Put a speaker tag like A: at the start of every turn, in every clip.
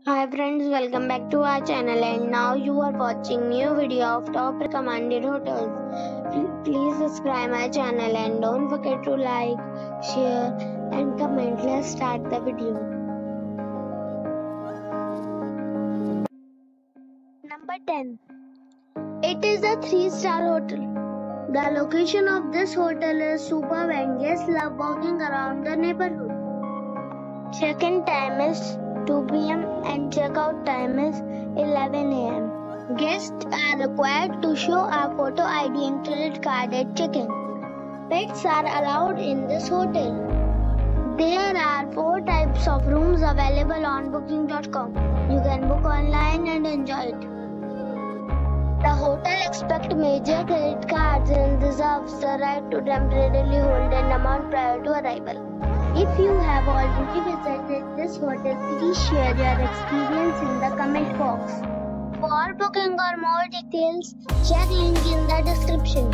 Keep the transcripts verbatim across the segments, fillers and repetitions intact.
A: Hi friends, welcome back to our channel, and now you are watching new video of top recommended hotels. Pl- Please subscribe my channel and don't forget to like, share and comment. Let's start the video. Number ten. It is a three star hotel. The location of this hotel is superb and guests love walking around the neighborhood. Check-in time is two p m and check-out time is eleven a m Guests are required to show a photo I D and credit card at check-in. Pets are allowed in this hotel. There are four types of rooms available on booking dot com. You can book online and enjoy it. The hotel expects major credit cards and reserves the right to temporarily hold an amount prior to arrival. If you have already visited this hotel, please share your experience in the comment box. For booking or more details, check link in the description.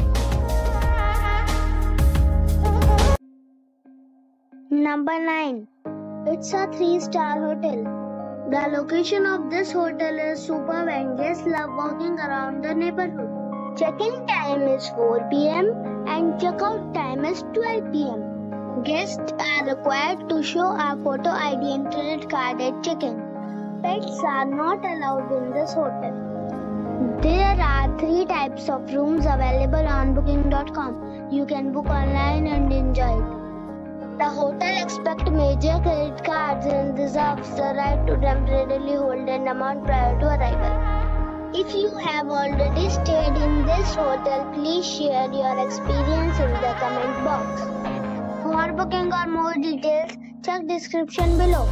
A: Number nine. It's a three star hotel. The location of this hotel is superb and guests love walking around the neighborhood. Check-in time is four p m and check-out time is twelve p m Guests are required to show a photo I D and credit card at check-in. Pets are not allowed in this hotel. There are three types of rooms available on booking dot com. You can book online and enjoy it. The hotel expects major credit cards and reserves the right to temporarily hold an amount prior to arrival. If you have already stayed in this hotel, please share your experience in the comment box. For booking or more details, check description below.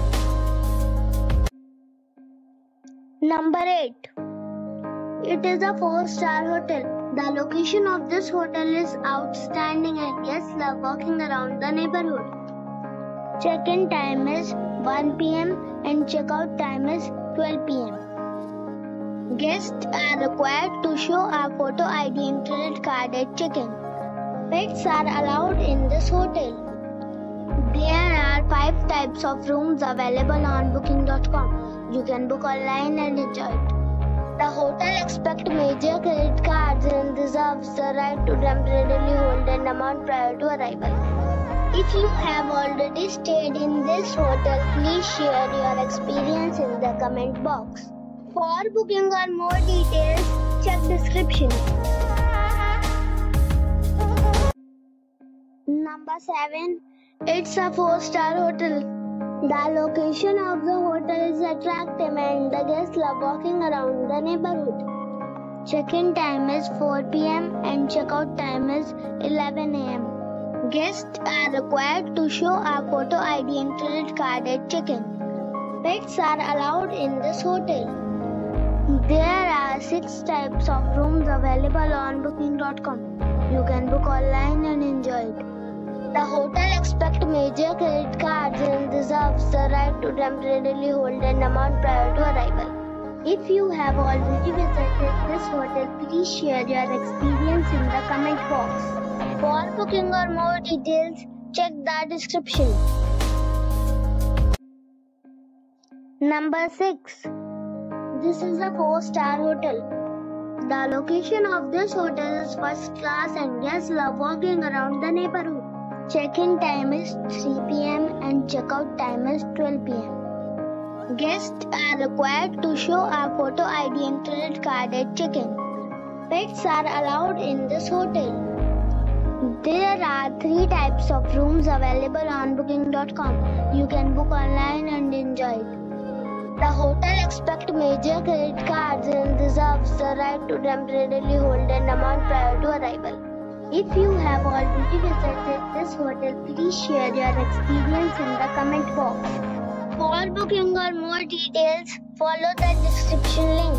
A: Number eight. It is a four star hotel. The location of this hotel is outstanding and guests love walking around the neighborhood. Check-in time is one p m and check-out time is twelve p m Guests are required to show a photo I D and credit card at check-in. Pets are allowed in this hotel. There are five types of rooms available on booking dot com. You can book online and enjoy it. The hotel expects major credit cards and reserves the right to temporarily hold an amount prior to arrival. If you have already stayed in this hotel, please share your experience in the comment box. For booking or more details, check description. Number seven. It's a four star hotel. The location of the hotel is attractive and the guests love walking around the neighborhood. Check-in time is four p m and check-out time is eleven a m Guests are required to show a photo I D and credit card at check-in. Pets are allowed in this hotel. There are six types of rooms available on booking dot com. You can book online and enjoy it. The hotel expects major credit cards and reserves the right to temporarily hold an amount prior to arrival. If you have already visited this hotel, please share your experience in the comment box. For booking or more details, check the description. Number six. This is a four star hotel. The location of this hotel is first class and guests love walking around the neighborhood. Check-in time is three p m and check-out time is twelve p m Guests are required to show a photo I D and credit card at check-in. Pets are allowed in this hotel. There are three types of rooms available on booking dot com. You can book online and enjoy it. The hotel expects major credit cards and reserves the right to temporarily hold an amount prior to arrival. If you have already visited this hotel, please share your experience in the comment box. For booking or more details, follow the description link.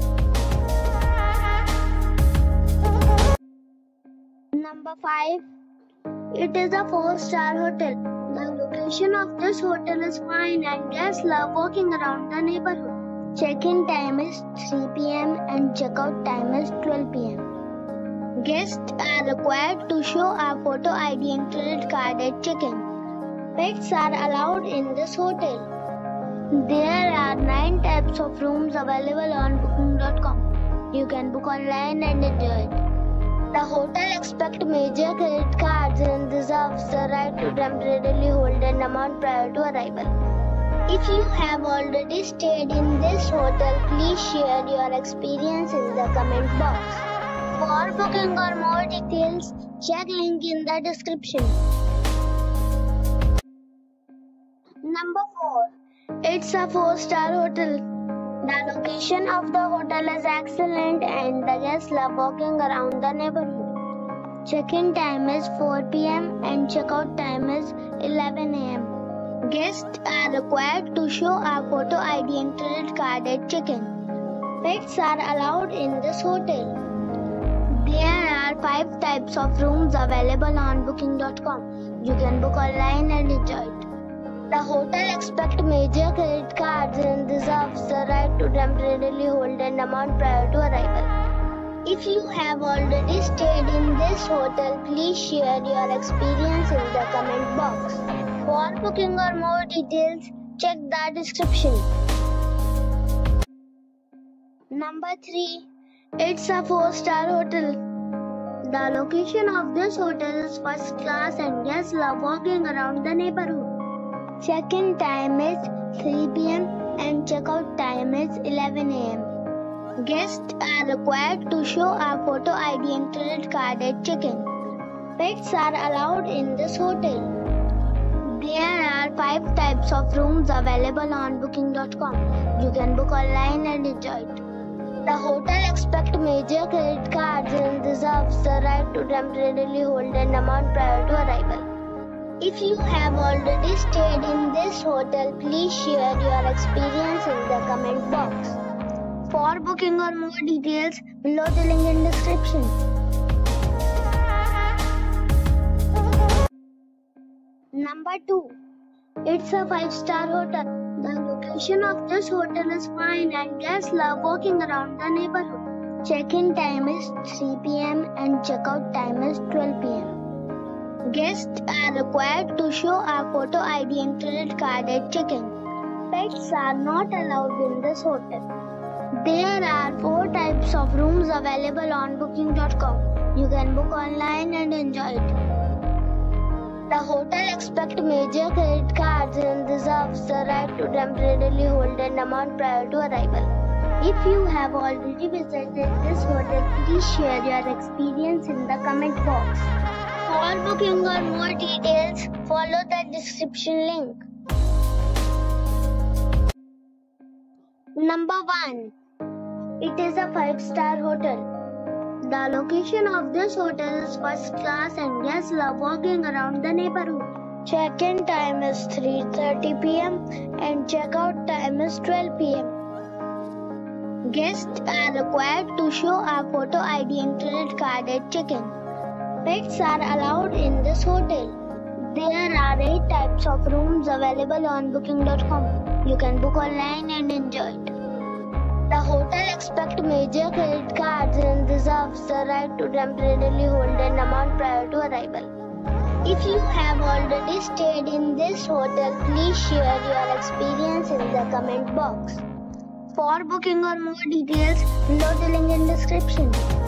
A: Number five. It is a four star hotel. The location of this hotel is fine and guests love walking around the neighborhood. Check-in time is three p m and check-out time is twelve p m Guests are required to show a photo I D and credit card at check-in. Pets are allowed in this hotel. There are nine types of rooms available on booking dot com. You can book online and enjoy it. The hotel accepts major credit cards and reserves the right to temporarily hold an amount prior to arrival. If you have already stayed in this hotel, please share your experience in the comment box. For booking or more details, check link in the description. Number four. It's a four-star hotel. The location of the hotel is excellent and the guests love walking around the neighborhood. Check-in time is four p m and check-out time is eleven a m Guests are required to show a photo I D and credit card at check-in. Pets are allowed in this hotel. There are five types of rooms available on booking dot com. You can book online and enjoy it. The hotel accepts major credit cards and reserves the right to temporarily hold an amount prior to arrival. If you have already stayed in this hotel, please share your experience in the comment box. For booking or more details, check the description. Number three. It's a four-star hotel. The location of this hotel is first class and guests love walking around the neighborhood. Check-in time is three p m and check-out time is eleven a m Guests are required to show a photo I D and credit card at check-in. Pets are allowed in this hotel. There are five types of rooms available on booking dot com. You can book online and enjoy it. The hotel accepts major credit cards and reserves the right to temporarily hold an amount prior to arrival. If you have already stayed in this hotel, please share your experience in the comment box. For booking or more details, below the link in description. Number two. It's a five-star hotel. The location of this hotel is fine and guests love walking around the neighborhood. Check-in time is three p m and check-out time is twelve p m Guests are required to show a photo I D and credit card at check-in. Pets are not allowed in this hotel. There are four types of rooms available on booking dot com. You can book online and enjoy it. The hotel accepts major credit cards and reserves the right to temporarily hold an amount prior to arrival. If you have already visited this hotel, please share your experience in the comment box. For booking or more details, follow the description link. Number one. It is a five-star hotel. The location of this hotel is first class and guests love walking around the neighborhood. Check-in time is three thirty p m and check-out time is twelve p m Guests are required to show a photo I D and credit card at check-in. Pets are allowed in this hotel. There are eight types of rooms available on booking dot com. You can book online and enjoy it. The hotel accepts major credit cards and reserves the right to temporarily hold an amount prior to arrival. If you have already stayed in this hotel, please share your experience in the comment box. For booking or more details, below the link in description.